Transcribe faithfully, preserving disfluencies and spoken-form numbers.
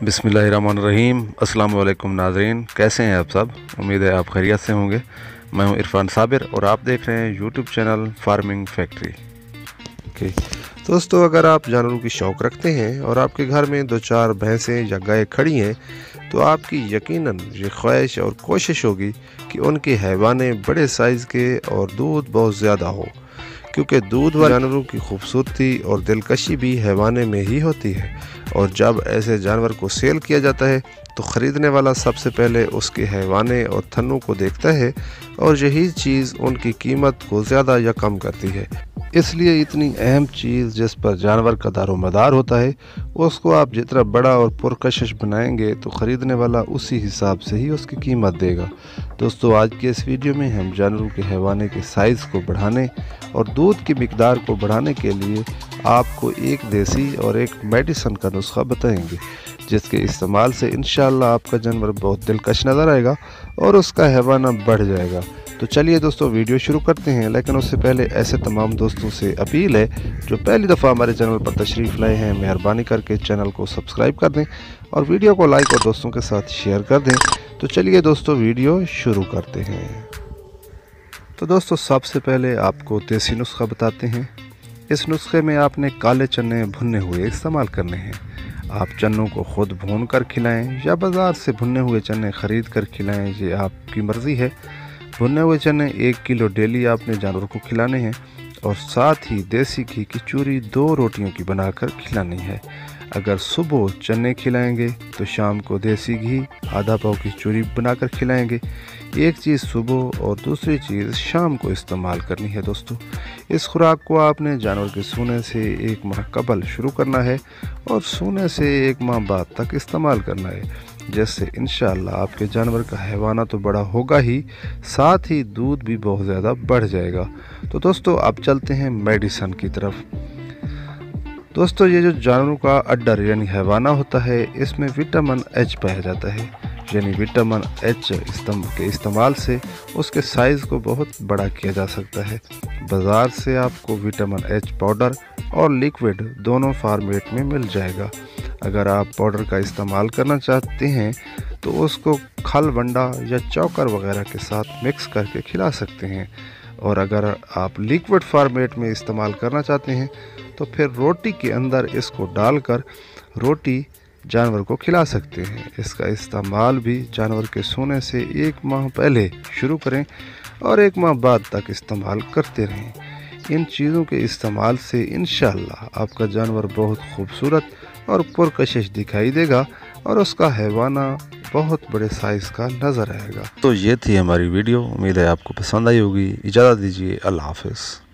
बिस्मिल्लाहिर्रहमानिर्रहीम। अस्सलाम वालेकुम नाज़रीन, कैसे हैं आप सब? उम्मीद है आप खैरियत से होंगे। मैं हूं इरफान साबिर और आप देख रहे हैं YouTube channel farming factory. Okay दोस्तों, अगर आप जानवरों की शौक़ रखते हैं और आपके घर में दो चार भैंसें या गाय खड़ी हैं तो आपकी यकीनन ये ख्वाहिश और कोशिश होगी कि उनके हैवाने बड़े साइज़ के और दूध बहुत ज़्यादा हो, क्योंकि दूध वाले जानवरों की खूबसूरती और दिलकशी भी हैवाने में ही होती है। और जब ऐसे जानवर को सेल किया जाता है तो ख़रीदने वाला सबसे पहले उसके हैवाने और थनों को देखता है और यही चीज़ उनकी कीमत को ज़्यादा या कम करती है। इसलिए इतनी अहम चीज़ जिस पर जानवर का दारोमदार होता है उसको आप जितना बड़ा और पुरकशिश बनाएंगे तो ख़रीदने वाला उसी हिसाब से ही उसकी कीमत देगा। दोस्तों, आज के इस वीडियो में हम जानवरों के हैवाने के साइज़ को बढ़ाने और दूध की मिकदार को बढ़ाने के लिए आपको एक देसी और एक मेडिसिन का नुस्खा बताएंगे, जिसके इस्तेमाल से इंशाअल्लाह आपका जानवर बहुत दिलकश नज़र आएगा और उसका हैवाना बढ़ जाएगा। तो चलिए दोस्तों, वीडियो शुरू करते हैं। लेकिन उससे पहले ऐसे तमाम दोस्तों से अपील है जो पहली दफ़ा हमारे चैनल पर तशरीफ़ लाए हैं, मेहरबानी करके चैनल को सब्सक्राइब कर दें और वीडियो को लाइक और दोस्तों के साथ शेयर कर दें। तो चलिए दोस्तों, वीडियो शुरू करते हैं। तो दोस्तों, सबसे पहले आपको देसी नुस्खा बताते हैं। इस नुस्खे में आपने काले चने भुने हुए इस्तेमाल करने हैं। आप चनों को ख़ुद भून कर खिलाएं या बाज़ार से भुने हुए चने ख़रीद कर खिलाएं, ये आपकी मर्ज़ी है। भुने हुए चने एक किलो डेली आपने जानवरों को खिलाने हैं और साथ ही देसी घी की चूरी दो रोटियों की बनाकर खिलानी है। अगर सुबह चने खिलाएंगे तो शाम को देसी घी आधा पाव की चूरी बनाकर खिलाएंगे। एक चीज़ सुबह और दूसरी चीज़ शाम को इस्तेमाल करनी है। दोस्तों, इस खुराक को आपने जानवर के सोने से एक माह कबल शुरू करना है और सोने से एक माह बाद तक इस्तेमाल करना है, जिससे इंशाअल्लाह आपके जानवर का हैवाना तो बड़ा होगा ही, साथ ही दूध भी बहुत ज़्यादा बढ़ जाएगा। तो दोस्तों, अब चलते हैं मेडिसिन की तरफ। दोस्तों, ये जो जानवरों का अड्डर यानी हैवाना होता है, इसमें विटामिन एच पाया जाता है। यानी विटामिन एच के इस्तेमाल से उसके साइज़ को बहुत बड़ा किया जा सकता है। बाज़ार से आपको विटामिन एच पाउडर और लिक्विड दोनों फॉर्मेट में मिल जाएगा। अगर आप पाउडर का इस्तेमाल करना चाहते हैं तो उसको खल वंडा या चौकर वगैरह के साथ मिक्स करके खिला सकते हैं, और अगर आप लिक्विड फॉर्मेट में इस्तेमाल करना चाहते हैं तो फिर रोटी के अंदर इसको डालकर रोटी जानवर को खिला सकते हैं। इसका इस्तेमाल भी जानवर के सोने से एक माह पहले शुरू करें और एक माह बाद तक इस्तेमाल करते रहें। इन चीज़ों के इस्तेमाल से इंशाअल्लाह आपका जानवर बहुत खूबसूरत और पुरकशिश दिखाई देगा और उसका हैवाना बहुत बड़े साइज़ का नज़र आएगा। तो ये थी हमारी वीडियो, उम्मीद है आपको पसंद आई होगी। इजाज़त दीजिए, अल्लाह हाफ़िज़।